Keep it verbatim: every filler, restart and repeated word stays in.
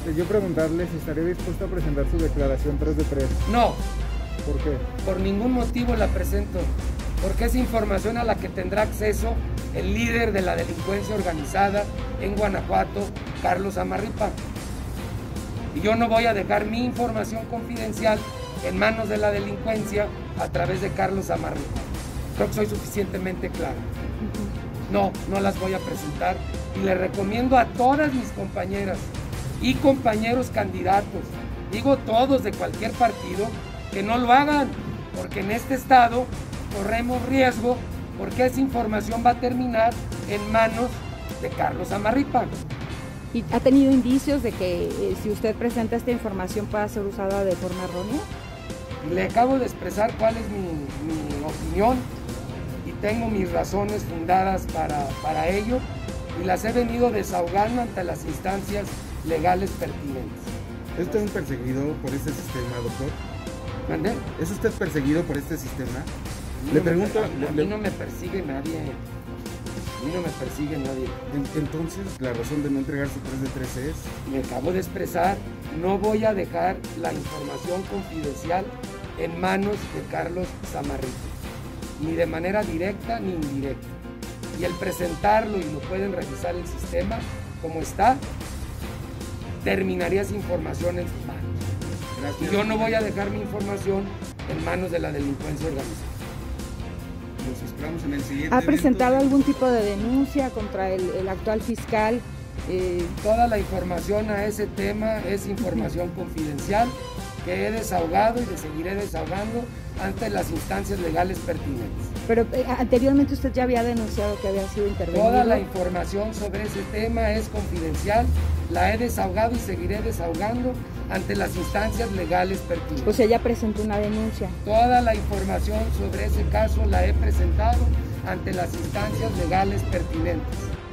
Yo preguntarle si estaría dispuesto a presentar su declaración tres de tres. No. ¿Por qué? Por ningún motivo la presento, porque es información a la que tendrá acceso el líder de la delincuencia organizada en Guanajuato, Carlos Zamarripa. Y yo no voy a dejar mi información confidencial en manos de la delincuencia a través de Carlos Zamarripa. Creo que soy suficientemente claro. No, no las voy a presentar y le recomiendo a todas mis compañeras y compañeros candidatos, digo todos de cualquier partido, que no lo hagan, porque en este estado corremos riesgo, porque esa información va a terminar en manos de Carlos Zamarripa. ¿Y ha tenido indicios de que eh, si usted presenta esta información pueda ser usada de forma errónea? Le acabo de expresar cuál es mi, mi opinión y tengo mis razones fundadas para, para ello y las he venido desahogando ante las instancias legales pertinentes. ¿Es usted un perseguido por este sistema, doctor? ¿Mandé? ¿Es usted perseguido por este sistema? Le le no pregunto... Me, a le, mí no me persigue nadie. A mí no me persigue nadie. Entonces, la razón de no entregar su tres de tres es... Me acabo de expresar, no voy a dejar la información confidencial en manos de Carlos Zamarripa, ni de manera directa ni indirecta. Y el presentarlo, y lo pueden revisar el sistema como está, terminaría esa información en sus manos. Gracias. Y yo no voy a dejar mi información en manos de la delincuencia organizada. Nos esperamos en el siguiente ¿Ha presentado evento. algún tipo de denuncia contra el, el actual fiscal? Eh, toda la información a ese tema es información confidencial que he desahogado y le seguiré desahogando ante las instancias legales pertinentes. Pero eh, anteriormente usted ya había denunciado que había sido intervenido. Toda la información sobre ese tema es confidencial, la he desahogado y seguiré desahogando ante las instancias legales pertinentes. O sea, ya presentó una denuncia. Toda la información sobre ese caso la he presentado ante las instancias legales pertinentes.